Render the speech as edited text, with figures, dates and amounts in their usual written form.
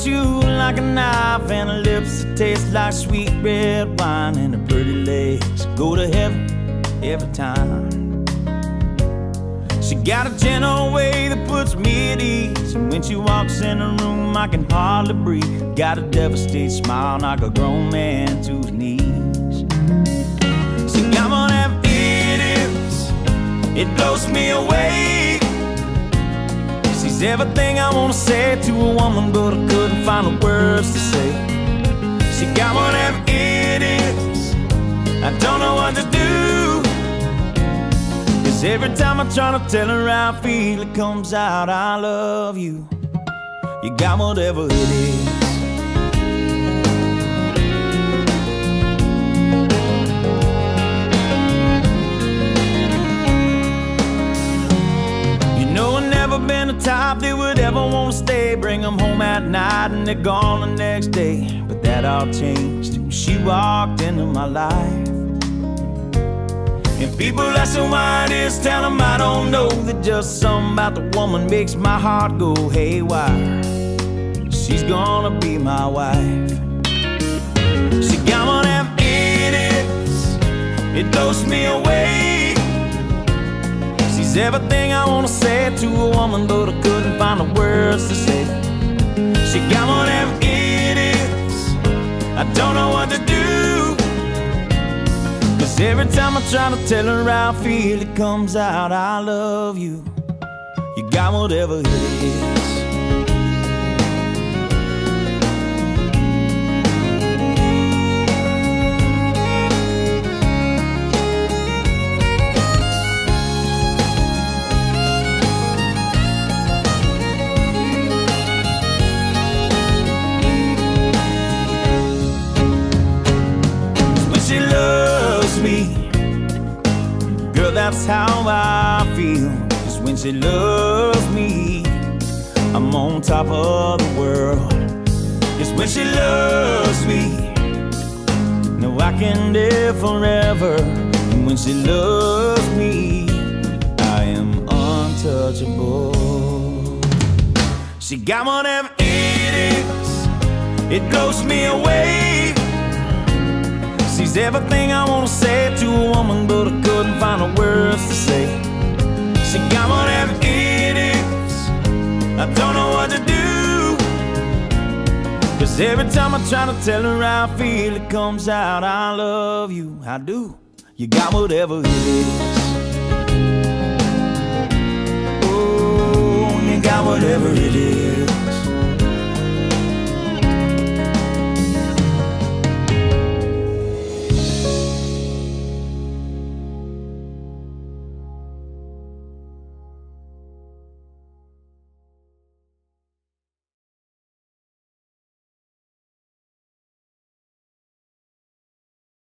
cuts you like a knife, and her lips that taste like sweet red wine, and her pretty legs go to heaven every time. She got a gentle way that puts me at ease, and when she walks in the room I can hardly breathe. Got a devastated smile, knock a grown man to his knees. She got one of them idiots, it blows me away. She's everything I wanna say to a woman, but I couldn't find the words to say. She got one of them idiots, I don't know what to do. Cause every time I try to tell her how I feel, it comes out, I love you. You got whatever it is. You know I've never been the type that would ever want to stay, bring them home at night and they're gone the next day. But that all changed when she walked into my life. And people ask her why it is, tell them I don't know, that just something about the woman makes my heart go haywire. She's gonna be my wife. She got one of them idiots, it blows me away. She's everything I wanna say to a woman, but I couldn't find the words to say. She got one of them idiots, I don't know what to do. Cause every time I try to tell her how I feel, it comes out, I love you. You got whatever it is. She loves me, girl, that's how I feel. Cause when she loves me, I'm on top of the world. Cause when she loves me, no, I can live forever. And when she loves me, I am untouchable. She got one of them idiots, it blows me away. She's everything I wanna say to a woman, but I couldn't find the words to say. She got one of them idiots, I don't know what to do. Cause every time I try to tell her how I feel, it comes out, I love you. I do. You got whatever it is.